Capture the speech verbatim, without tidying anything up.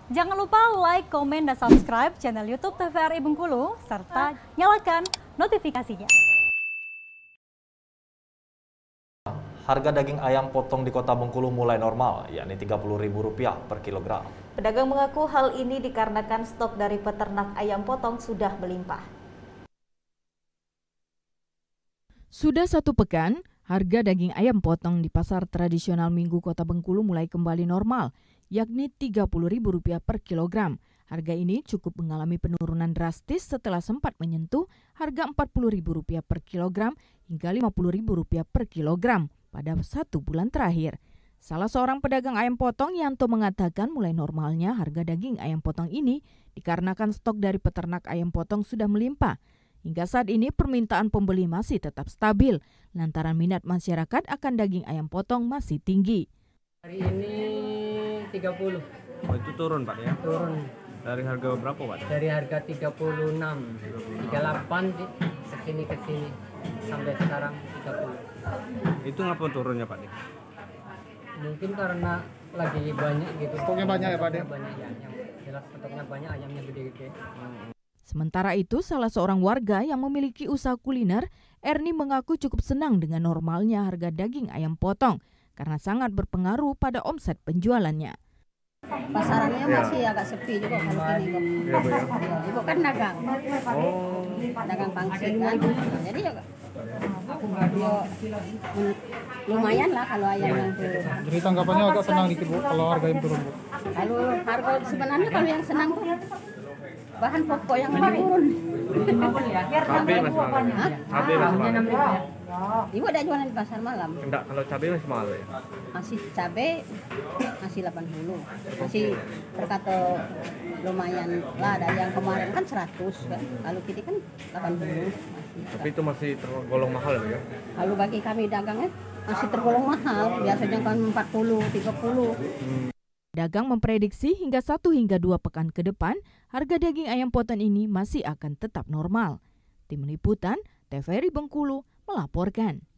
Jangan lupa like, komen, dan subscribe channel YouTube T V R I Bengkulu, serta nyalakan notifikasinya. Harga daging ayam potong di kota Bengkulu mulai normal, yakni tiga puluh ribu rupiah per kilogram. Pedagang mengaku hal ini dikarenakan stok dari peternak ayam potong sudah melimpah. Sudah satu pekan, harga daging ayam potong di pasar tradisional Minggu Kota Bengkulu mulai kembali normal, yakni tiga puluh ribu rupiah per kilogram. Harga ini cukup mengalami penurunan drastis setelah sempat menyentuh harga empat puluh ribu rupiah per kilogram hingga lima puluh ribu rupiah per kilogram pada satu bulan terakhir. Salah seorang pedagang ayam potong, Yanto, mengatakan mulai normalnya harga daging ayam potong ini dikarenakan stok dari peternak ayam potong sudah melimpah. Hingga saat ini permintaan pembeli masih tetap stabil, lantaran minat masyarakat akan daging ayam potong masih tinggi. Hari ini tiga puluh. Oh, itu turun Pak ya? Turun. Dari harga berapa Pak? Dari harga tiga puluh enam, tiga puluh delapan ke sini ke sini sampai sekarang tiga puluh. Itu ngapa turunnya Pak? Mungkin karena lagi banyak gitu. Stoknya banyak ya Pak? Banyak ayam. Jelas stoknya banyak, ayamnya gede-gede. Sementara itu, salah seorang warga yang memiliki usaha kuliner, Erni, mengaku cukup senang dengan normalnya harga daging ayam potong karena sangat berpengaruh pada omset penjualannya. Pasarannya masih agak sepi juga kalau ini kok. Iya Bu ya. Ibu kan dagang, Oh, dagang pangsit kan. Jadi ya, ya lumayan lah kalau ayam yang turun. Jadi tanggapannya agak senang dikit Bu kalau harga yang turun Bu. Kalau harga sebenarnya kalau yang senang tuh bahan pokok yang turun. cabai masih mahal. Hah? Cabai masih mahal. Ibu ada jualan di pasar malam. Enggak, kalau cabai masih mahal ya. Masih cabai masih delapan puluh. Masih berkata lumayan lah, dari yang kemarin kan seratus kan. Kalau kita kan delapan puluh. Tapi itu masih tergolong mahal ya. Kalau bagi kami dagangnya masih tergolong mahal, biasanya kan empat puluh, tiga puluh. Dagang memprediksi hingga satu hingga dua pekan ke depan, harga daging ayam potong ini masih akan tetap normal. Tim Liputan T V R I Bengkulu melaporkan.